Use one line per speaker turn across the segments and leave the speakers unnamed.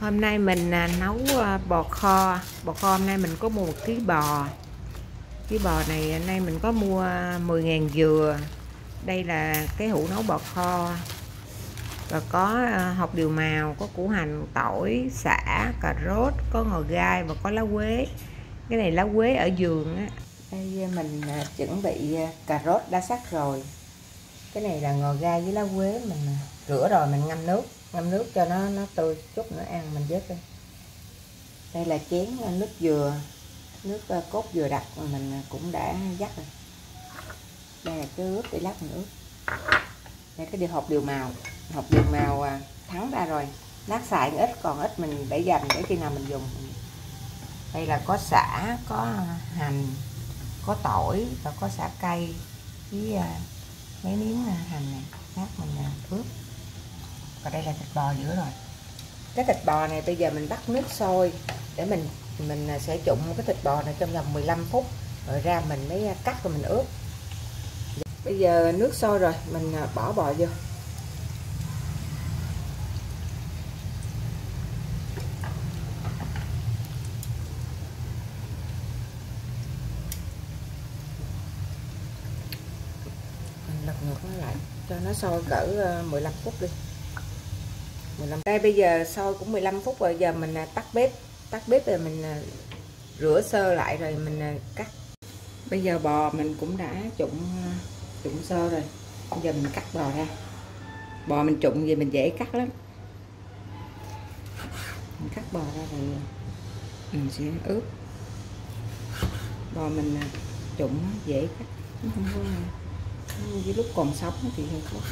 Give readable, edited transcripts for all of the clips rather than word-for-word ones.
Hôm nay mình nấu bò kho. Bò kho hôm nay mình có mua 1 ký bò. Ký bò này hôm nay mình có mua 10.000 dừa. Đây là cái hũ nấu bò kho. Và có hột điều màu, có củ hành, tỏi, sả, cà rốt, có ngò gai và có lá quế. Cái này lá quế ở vườn á. Đây mình chuẩn bị cà rốt đã sắc rồi. Cái này là ngò gai với lá quế, mình rửa rồi mình ngâm nước cho nó tươi, chút nữa ăn mình vớt đi. Đây là chén nước dừa, nước cốt dừa đặc mình cũng đã vắt rồi. Đây là cái ướp để lát mình ướp. Đây cái hột điều màu thắng ra rồi, lát xài ít, còn ít mình để dành để khi nào mình dùng. Đây là có sả, có hành, có tỏi và có sả cây với mấy miếng hành này, lát mình ướp. Và đây là thịt bò giữa rồi. Cái thịt bò này bây giờ mình bắt nước sôi để mình sẽ trụng cái thịt bò này trong vòng 15 phút rồi ra mình mới cắt rồi mình ướp. Bây giờ nước sôi rồi mình bỏ bò vô. Mình lật ngược nó lại cho nó sôi cỡ 15 phút đi. 15. Đây bây giờ sôi cũng 15 phút rồi, giờ mình tắt bếp rồi mình rửa sơ lại rồi mình cắt. Bây giờ bò mình cũng đã trụng sơ rồi, bây giờ mình cắt bò ra. Bò mình trụng gì mình dễ cắt lắm, mình cắt bò ra rồi mình sẽ ướp. Bò mình trụng dễ cắt, nó không có với lúc còn sống thì hơi khó.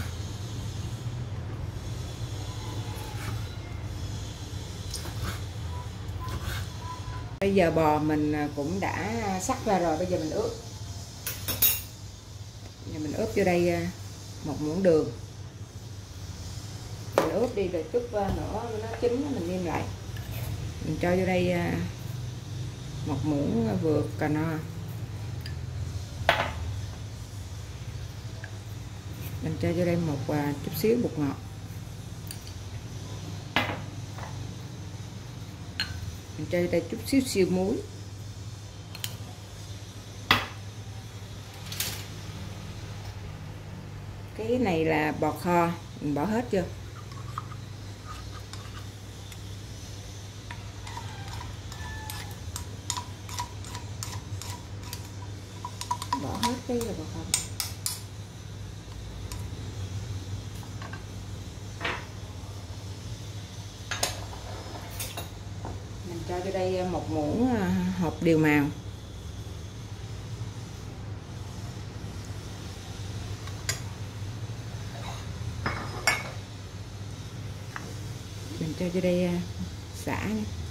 Bây giờ bò mình cũng đã sắc ra rồi, bây giờ mình ướp. Giờ mình ướp vô đây 1 muỗng đường. Mình ướp đi rồi chút nữa nó chín mình nêm lại. Mình cho vô đây 1 muỗng vừa cà no. Mình cho vô đây một chút xíu bột ngọt. Mình cho đây chút xíu siêu muối. Cái này là bò kho, mình bỏ hết vô. Bỏ hết cái bò kho. Mình cho vô đây 1 muỗng hột điều màu. Mình cho vô đây sả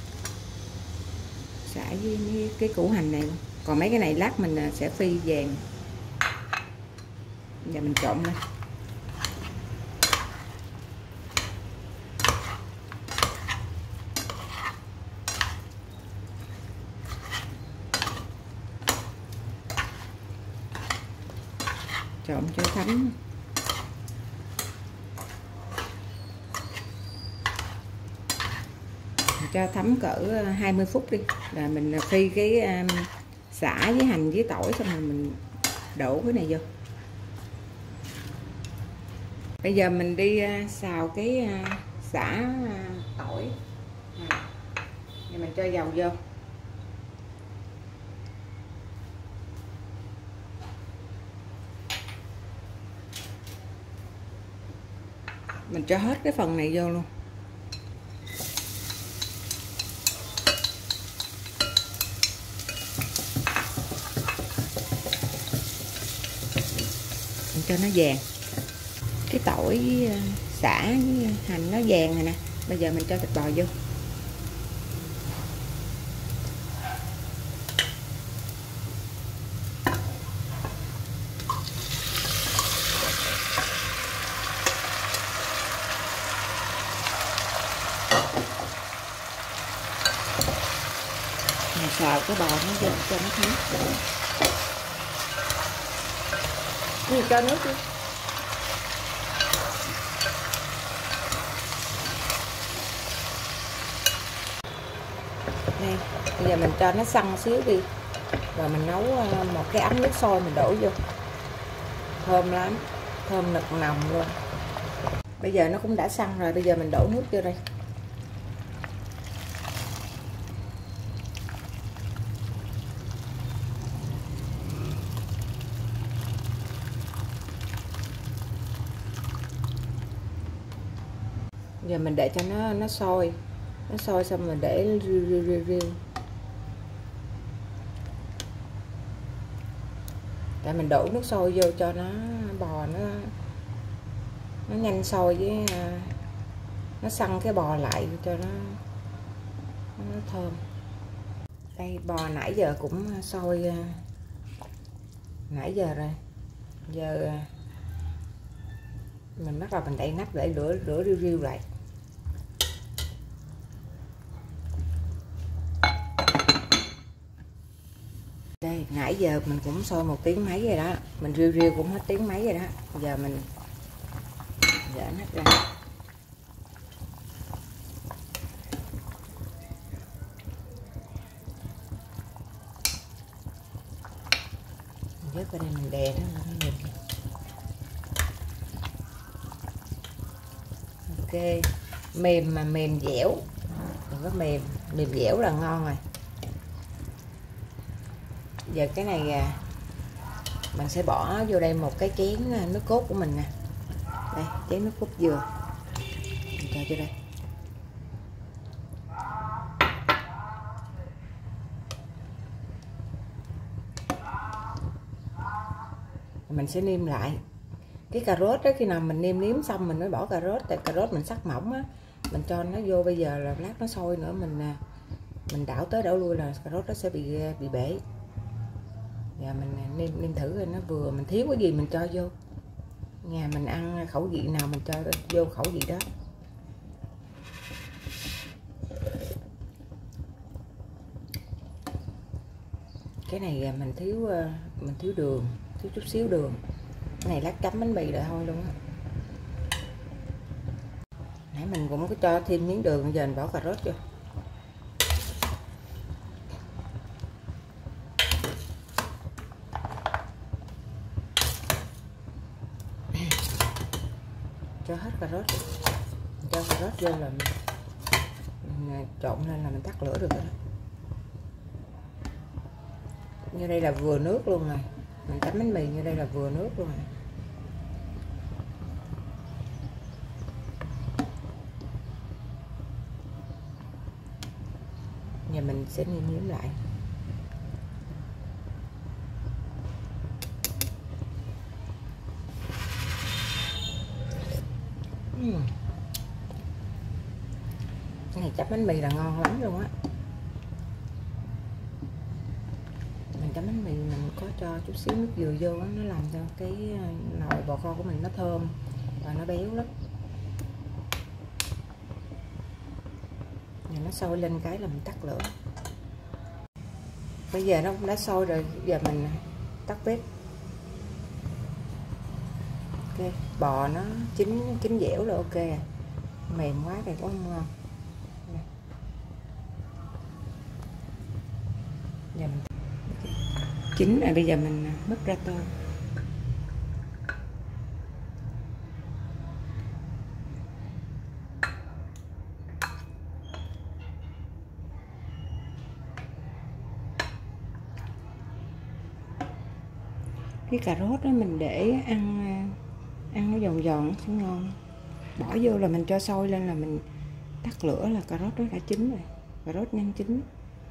với cái củ hành này. Còn mấy cái này lát mình sẽ phi vàng. Giờ mình trộn lên. Trộn cho thấm. Cho thấm cỡ 20 phút đi, là mình phi cái sả với hành với tỏi xong rồi mình đổ cái này vô. Bây giờ mình đi xào cái sả tỏi này. Rồi mình cho dầu vô. Mình cho hết cái phần này vô luôn. Mình cho nó vàng. Cái tỏi với sả với hành nó vàng rồi nè. Bây giờ mình cho thịt bò vô. Mình xào cái bò nó vô cho nó thấm. Mình cho nước đi. Đây, bây giờ mình cho nó săn xíu đi, rồi mình nấu một cái ấm nước sôi mình đổ vô, thơm lắm, thơm nực nồng luôn. Bây giờ nó cũng đã săn rồi, bây giờ mình đổ nước vô đây. Giờ mình để cho nó sôi, xong mình để riu. Tại mình đổ nước sôi vô cho nó bò nó nhanh sôi, với nó săn cái bò lại cho nó thơm. Đây, bò nãy giờ cũng sôi nãy giờ rồi. Giờ mình bắt đầu mình đậy nắp để lửa riu lại. Đây, nãy giờ mình cũng sôi 1 tiếng mấy rồi đó, mình riu cũng hết tiếng mấy rồi đó. Giờ mình dỡ nắp ra. Mình vớt vào đây mình đè nó nhìn. Ok, mềm mà mềm dẻo, đừng có mềm dẻo là ngon rồi. Giờ cái này mình sẽ bỏ vô đây một cái chén nước cốt của mình nè. Đây, chén nước cốt dừa mình cho vô đây. Mình sẽ nêm lại cái cà rốt đó, khi nào mình nêm xong mình mới bỏ cà rốt, tại cà rốt mình sắc mỏng á, mình cho nó vô bây giờ là lát nó sôi nữa mình đảo tới đảo lui là cà rốt nó sẽ bị bể. Giờ mình nêm thử rồi nó vừa, mình thiếu cái gì mình cho vô. Nhà mình ăn khẩu vị nào mình cho vô khẩu vị đó. Cái này mình thiếu đường, thiếu chút xíu đường. Cái này lát chấm bánh mì rồi thôi luôn á. Nãy mình cũng có cho thêm miếng đường, giờ mình bỏ cà rốt vô. Cho hết cà rốt, cho cà rốt vô là mình trộn lên là mình tắt lửa được rồi đó. Như đây là vừa nước luôn rồi, mình chấm bánh mì như đây là vừa nước luôn rồi. Giờ mình sẽ nêm lại. Cái này chấm bánh mì là ngon lắm luôn á. Mình chấm bánh mì mình có cho chút xíu nước dừa vô, nó làm cho cái nồi bò kho của mình nó thơm và nó béo lắm. Giờ nó sôi lên cái là mình tắt lửa. Bây giờ nó cũng đã sôi rồi, giờ mình tắt bếp. Ok, bò nó chín dẻo là ok à. Mềm quá thì cũng không ngon. Giờ mình chín rồi, bây giờ mình múc ra tô. Cái cà rốt đó mình để ăn nó giòn giòn nó sẽ ngon. Bỏ vô là mình cho sôi lên là mình tắt lửa là cà rốt đó đã chín rồi. Cà rốt nhanh chín.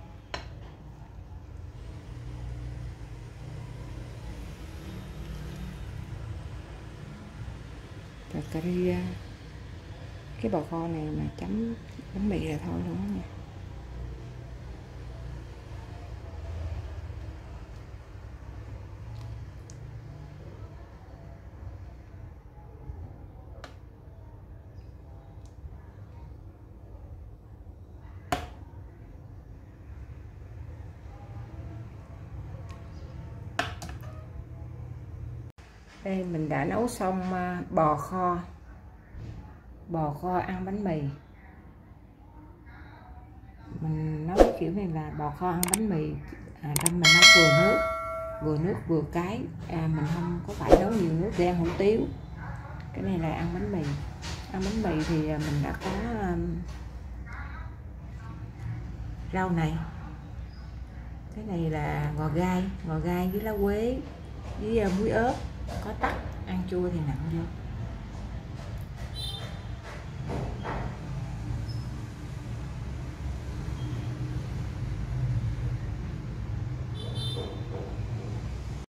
Rồi cà ri, cái bò kho này mà chấm bánh mì là thôi luôn đó nha. Đây mình đã nấu xong bò kho ăn bánh mì. Mình nấu kiểu này là bò kho ăn bánh mì, trong mình nấu vừa nước vừa cái, mình không có phải nấu nhiều nước để ăn hủ tiếu. Cái này là ăn bánh mì thì mình đã có rau này, cái này là ngò gai với lá quế với muối ớt, có tắc, ăn chua thì nặng vô.